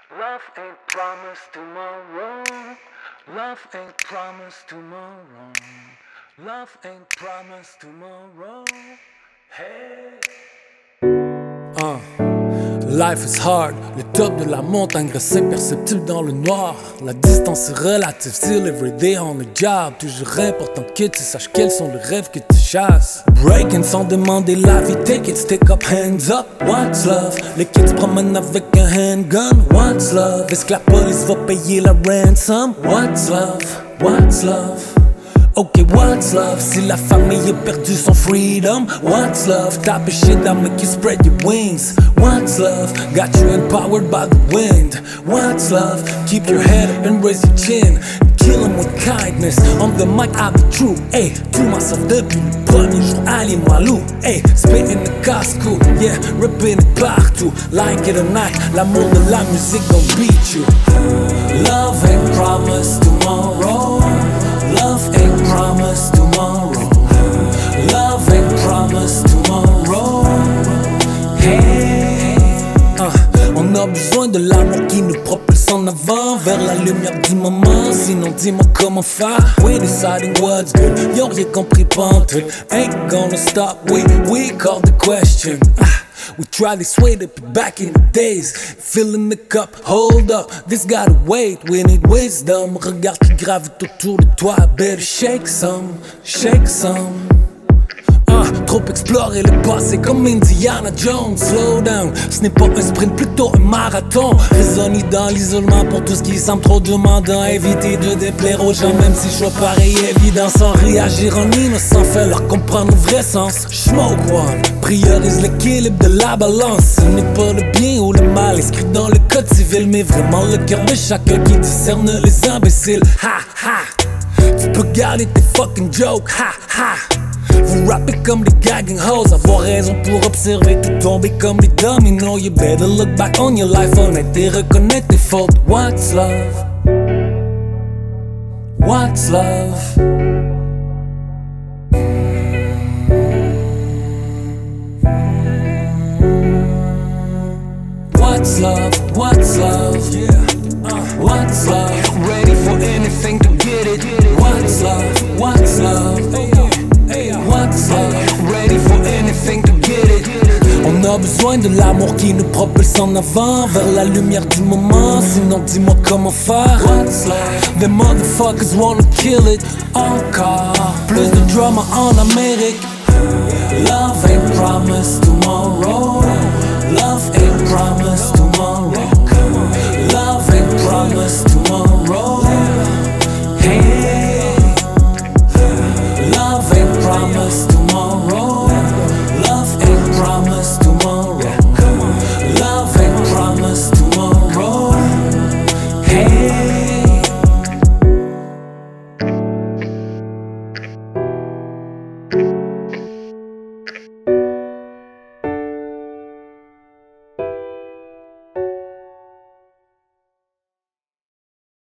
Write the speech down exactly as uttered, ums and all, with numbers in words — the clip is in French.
Love ain't promised tomorrow. Love ain't promised tomorrow. Love ain't promised tomorrow. Hey. Uh, life is hard, le top de la montagne reste imperceptible dans le noir. La distance est relative, still every day on the job. Toujours important que tu saches quels sont les rêves que tu chasses. Breaking sans demander la vie, take it, stick up, hands up. What's love? Les kids promènent avec un handgun. What's love? Est-ce que la police va payer la ransom? What's love? What's love? Ok, what's love? Si la famille a perdu son freedom. What's love? Type of shit that make you spread your wings. What's love? Got you empowered by the wind. What's love? Keep your head up and raise your chin. Kill 'em with kindness. On the mic, I be true. Hey, to myself depuis le premier jour, Ali Malou. Hey, spitting the casco, yeah, ripping it partout. Like it or not, l'amour de la musique gon' beat you. Love ain't promised tomorrow. Love ain't promised tomorrow. Love ain't promised tomorrow. Hey, uh, on a besoin de l'amour qui nous propulse en avant vers la lumière du moment. Sinon dis-moi comment faire. We deciding what's good. Y'ont rien compris pantoute. Ain't gonna stop. We we call the question. Ah. We try this way to be back in the days. Filling the cup, hold up, this gotta wait. We need wisdom. Regarde qui gravite autour de toi. Better shake some, shake some. Uh, trop explorer le passé comme Indiana Jones. Slow down, ce n'est pas un sprint, plutôt un marathon. Raisonner dans l'isolement pour tout ce qui semble trop demandant. Éviter de déplaire aux gens, même si choix pareil évident. Sans réagir en innocent, fait leur comprendre le vrai sens. Smoke one, priorise l'équilibre de la balance. Ce n'est pas le bien ou le mal inscrit dans le code civil, mais vraiment le cœur de chacun qui discerne les imbéciles. Ha ha, tu peux garder tes fucking jokes. Ha ha. Vous rappez comme des gagging hoes, avoir raison pour observer tout tomber comme des dominos. You better look back on your life, honnête et reconnaître tes fautes. What's love? What's love? What's love? What's love? Yeah. Uh, what's love? Ready for anything to get it. What's love? What's love? What's love? Ready for anything to get it. On a besoin de l'amour qui nous propulse en avant vers la lumière du moment. Sinon dis-moi comment faire. What's love? The motherfuckers wanna kill it. Encore plus de drama en Amérique. Love ain't promised tomorrow. Love ain't promised